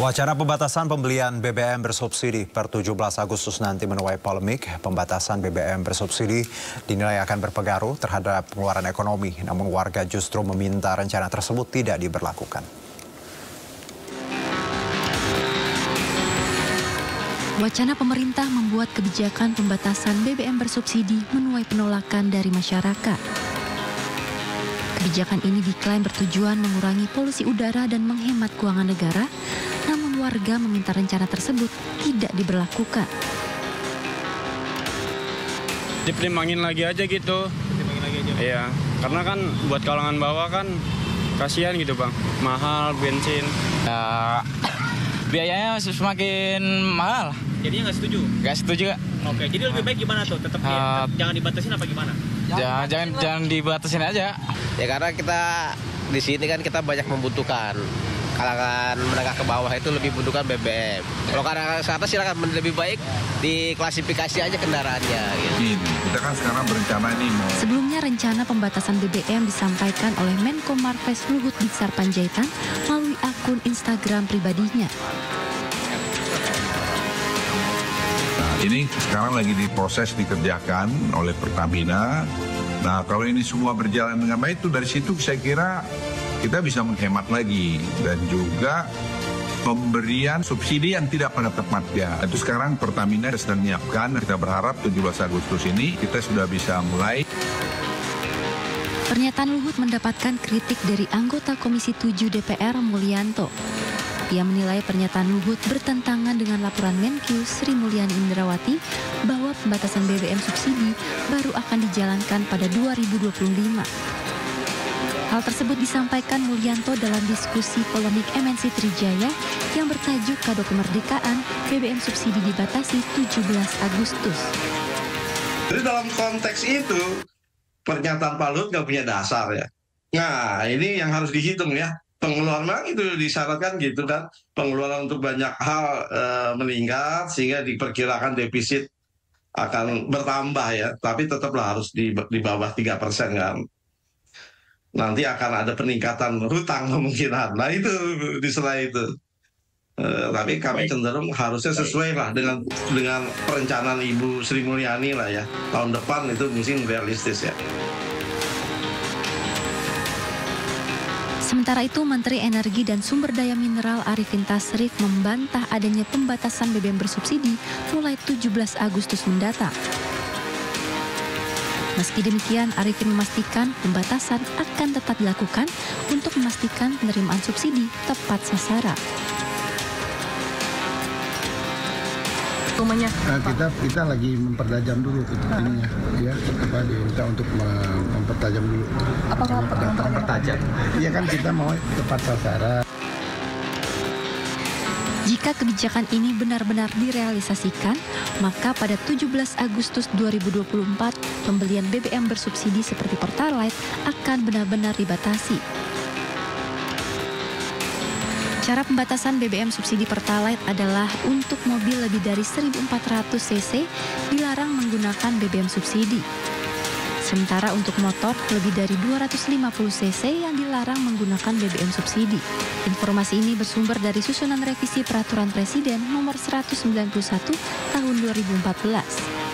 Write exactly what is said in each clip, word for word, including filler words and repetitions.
Wacana pembatasan pembelian B B M bersubsidi per tujuh belas Agustus nanti menuai polemik. Pembatasan B B M bersubsidi dinilai akan berpengaruh terhadap pengeluaran ekonomi, namun warga justru meminta rencana tersebut tidak diberlakukan. Wacana pemerintah membuat kebijakan pembatasan B B M bersubsidi menuai penolakan dari masyarakat. Kebijakan ini diklaim bertujuan mengurangi polusi udara dan menghemat keuangan negara, namun warga meminta rencana tersebut tidak diberlakukan. Dipertimbangin lagi aja gitu. Dipertimbangin lagi aja. Iya, karena kan buat kalangan bawah kan kasihan gitu bang, mahal bensin. Ya, biayanya semakin mahal. Jadinya nggak setuju? Nggak setuju kak. Oke, jadi lebih baik gimana tuh? Tetap uh, jangan dibatasin apa gimana? Jangan jangan jangan dibatasin aja. Ya karena kita di sini kan kita banyak membutuhkan. Kalangan menengah ke bawah itu lebih membutuhkan B B M. Kalau kalangan ke atas silakan, lebih baik diklasifikasi aja kendaraannya. Gitu. Kita kan sekarang berencana ini mau. Sebelumnya rencana pembatasan B B M disampaikan oleh Menko Marves Luhut Binsar Panjaitan melalui akun Instagram pribadinya. Ini sekarang lagi diproses, dikerjakan oleh Pertamina. Nah, kalau ini semua berjalan dengan baik, itu dari situ saya kira kita bisa menghemat lagi. Dan juga pemberian subsidi yang tidak pada tempatnya. Itu sekarang Pertamina sedang menyiapkan. Kita berharap tujuh belas Agustus ini kita sudah bisa mulai. Pernyataan Luhut mendapatkan kritik dari anggota Komisi tujuh D P R Mulyanto. Ia menilai pernyataan Luhut bertentangan dengan laporan Menkyu Sri Mulyani Indrawati bahwa pembatasan B B M subsidi baru akan dijalankan pada dua ribu dua puluh lima. Hal tersebut disampaikan Mulyanto dalam diskusi polemik M N C Trijaya yang bertajuk Kado Kemerdekaan, B B M subsidi dibatasi tujuh belas Agustus. Jadi dalam konteks itu, pernyataan Pak Luhut nggak punya dasar ya. Nah, ini yang harus dihitung ya. Pengeluaran memang itu disyaratkan gitu kan, pengeluaran untuk banyak hal e, meningkat sehingga diperkirakan defisit akan bertambah ya, tapi tetaplah harus di, di bawah tiga persen kan. Nanti akan ada peningkatan hutang kemungkinan, nah itu di sela itu. E, tapi kami cenderung harusnya sesuai lah dengan dengan perencanaan Ibu Sri Mulyani lah ya, tahun depan itu mungkin realistis ya. Sementara itu, Menteri Energi dan Sumber Daya Mineral Arifin Tasrif membantah adanya pembatasan B B M bersubsidi mulai tujuh belas Agustus mendatang. Meski demikian, Arifin memastikan pembatasan akan tetap dilakukan untuk memastikan penerimaan subsidi tepat sasaran. Nah, kita kita lagi mempertajam dulu ininya, ya, apa diminta untuk mempertajam dulu. Apakah mempertajam? Iya kan kita mau tepat sasaran. Jika kebijakan ini benar-benar direalisasikan, maka pada tujuh belas Agustus dua ribu dua puluh empat pembelian B B M bersubsidi seperti Pertalite akan benar-benar dibatasi. Cara pembatasan B B M subsidi Pertalite adalah untuk mobil lebih dari seribu empat ratus cc dilarang menggunakan B B M subsidi. Sementara untuk motor lebih dari dua ratus lima puluh cc yang dilarang menggunakan B B M subsidi. Informasi ini bersumber dari susunan revisi Peraturan Presiden nomor seratus sembilan puluh satu tahun dua ribu empat belas.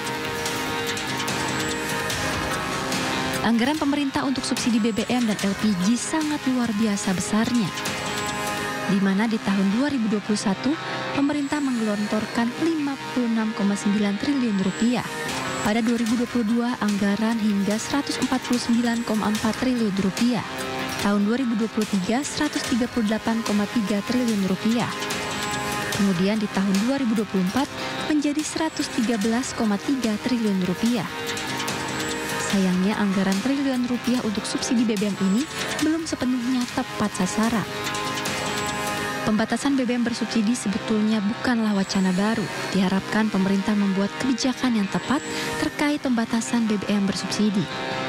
Anggaran pemerintah untuk subsidi B B M dan L P G sangat luar biasa besarnya, di mana di tahun dua ribu dua puluh satu pemerintah menggelontorkan lima puluh enam koma sembilan triliun rupiah. Pada dua ribu dua puluh dua anggaran hingga seratus empat puluh sembilan koma empat triliun rupiah. Tahun dua ribu dua puluh tiga seratus tiga puluh delapan koma tiga triliun rupiah. Kemudian di tahun dua ribu dua puluh empat menjadi seratus tiga belas koma tiga triliun rupiah. Sayangnya anggaran triliunan rupiah untuk subsidi B B M ini belum sepenuhnya tepat sasaran. Pembatasan B B M bersubsidi sebetulnya bukanlah wacana baru. Diharapkan pemerintah membuat kebijakan yang tepat terkait pembatasan B B M bersubsidi.